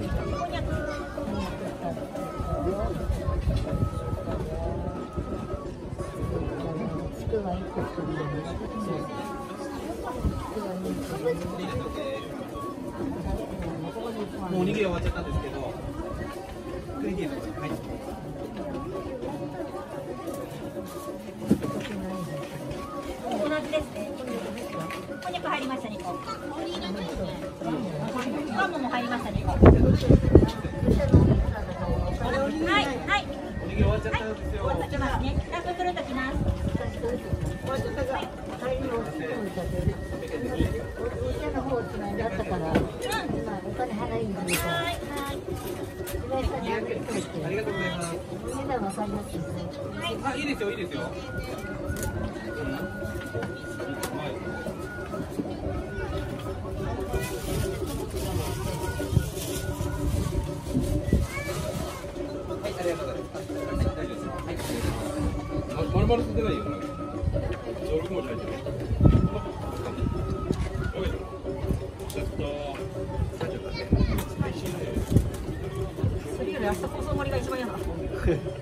もうおにぎり終わっちゃったんですけど、はい。 同じですね。こんにゃく入りました2個。ガムも入りました2個。はいはい。 おにぎり終わっちゃったんですよ。 終わっちゃいますね。ラップくるっときます。 ありがとうございます。あ、いいですよ、いいですよ。はい、ありがとうございます。大丈夫です。はい。丸々捨てないよ。登録も大丈夫。 それより明日放送盛りが一番嫌だ。